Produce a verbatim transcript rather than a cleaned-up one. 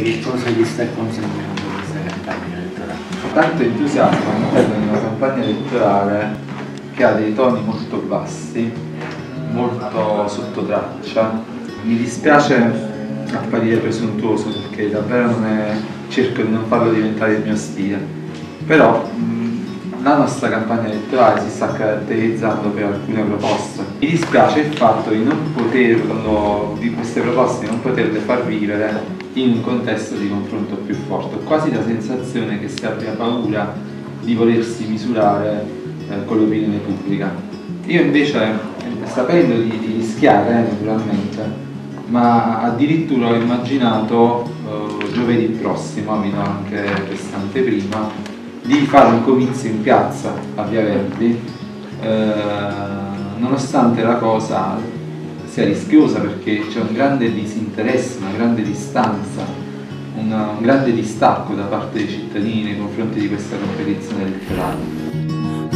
che cosa gli sta consegnando questa campagna elettorale? Tanto entusiasmo all'interno di una campagna elettorale che ha dei toni molto bassi, molto sotto traccia. Mi dispiace apparire presuntuoso perché davvero non è, cerco di non farlo diventare il mio stile, però mh, la nostra campagna elettorale si sta caratterizzando per alcune proposte. Mi dispiace il fatto di non poterlo, di queste proposte, di non poterle far vivere in un contesto di confronto più forte. Ho quasi la sensazione che si abbia paura di volersi misurare eh, con l'opinione pubblica. Io invece, eh, sapendo di, di rischiare eh, naturalmente, ma addirittura ho immaginato eh, giovedì prossimo, vi do anche questa anteprima, di fare un comizio in piazza a Via Verdi, eh, nonostante la cosa sia rischiosa perché c'è un grande disinteresse, una grande distanza, una, un grande distacco da parte dei cittadini nei confronti di questa competizione elettorale.